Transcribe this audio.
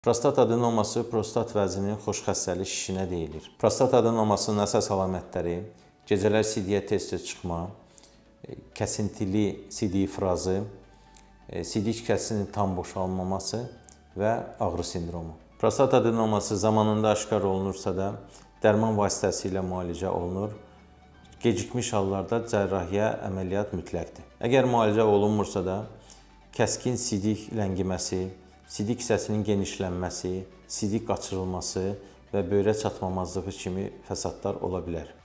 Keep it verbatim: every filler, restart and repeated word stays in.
Prostat adenoması prostat vəzinin xoşxəstəli şişinə deyilir. Prostat adenomasının əsas əlamətləri gecələr sidiyə tez-tez çıxma, kəsintili sidik ifrazı, sidik kəsinin tam boşalmaması və ağrı sindromu. Prostat adenoması zamanında aşkar olunursa da dərman vasitəsilə müalicə olunur. Gecikmiş hallarda cərrahiyyə əməliyyat mütləqdir. Əgər müalicə olunmursa da kəskin sidik ləngiməsi, sidik hissəsinin genişlənməsi, sidik qaçırılması və böyrək çatmamazlığı kimi fəsadlar ola bilər.